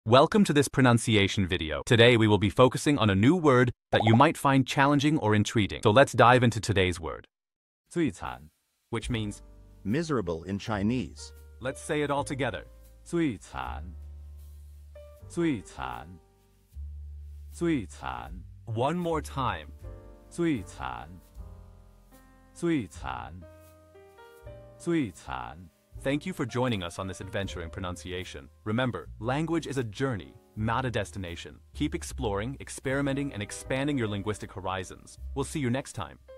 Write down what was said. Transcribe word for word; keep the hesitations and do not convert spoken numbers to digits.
Welcome to this pronunciation video. Today we will be focusing on a new word that you might find challenging or intriguing. So let's dive into today's word. 最惨, which means miserable in Chinese. Let's say it all together. 最惨最惨最惨 One more time. 最惨最惨最惨 Thank you for joining us on this adventure in pronunciation. Remember, language is a journey, not a destination. Keep exploring, experimenting, and expanding your linguistic horizons. We'll see you next time.